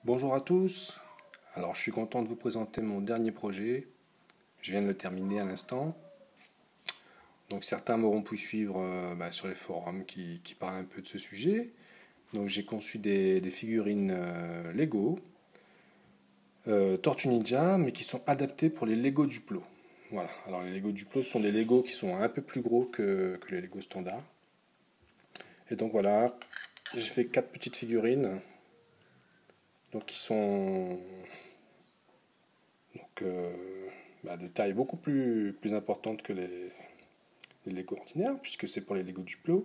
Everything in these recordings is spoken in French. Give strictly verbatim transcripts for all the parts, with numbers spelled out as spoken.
Bonjour à tous, alors je suis content de vous présenter mon dernier projet, je viens de le terminer à l'instant. Donc certains m'auront pu suivre euh, bah, sur les forums qui, qui parlent un peu de ce sujet. Donc j'ai conçu des, des figurines euh, Lego, euh, Tortue Ninja, mais qui sont adaptées pour les Lego Duplo. Voilà, alors les Lego Duplo sont des Lego qui sont un peu plus gros que, que les Lego standards. Et donc voilà, j'ai fait quatre petites figurines, donc qui sont donc, euh, bah, de taille beaucoup plus, plus importante que les, les Lego ordinaires, puisque c'est pour les Lego Duplo.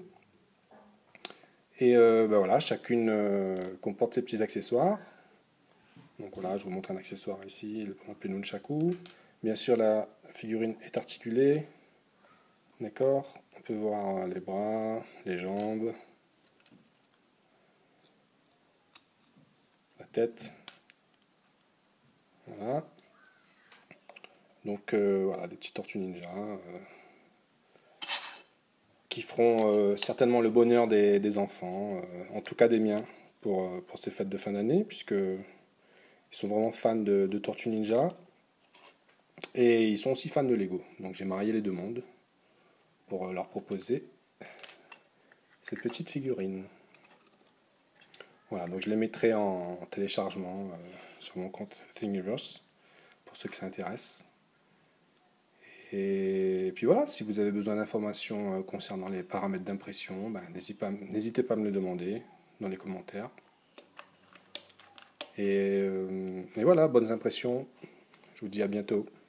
Et euh, bah voilà, chacune euh, comporte ses petits accessoires. Donc voilà, je vous montre un accessoire ici, le, par exemple le nunchaku. Bien sûr, la figurine est articulée. D'accord. On peut voir les bras, les jambes, la tête. Voilà. Donc euh, voilà, des petites tortues ninja euh, qui feront euh, certainement le bonheur des, des enfants, euh, en tout cas des miens, pour, euh, pour ces fêtes de fin d'année, puisque ils sont vraiment fans de, de Tortues Ninja. Et ils sont aussi fans de Lego. Donc j'ai marié les deux mondes pour leur proposer cette petite figurine. Voilà, donc je les mettrai en téléchargement euh, sur mon compte Thingiverse pour ceux qui s'intéressent. Et puis voilà, si vous avez besoin d'informations euh, concernant les paramètres d'impression, ben, n'hésitez pas, n'hésitez pas à me le demander dans les commentaires. Et, euh, et voilà, bonnes impressions. Je vous dis à bientôt.